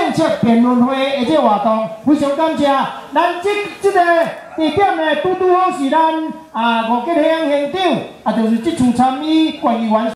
政策辩论会的这活动，非常感谢咱这个地点呢，拄好是咱5吉乡县长，就是这次参与关于完。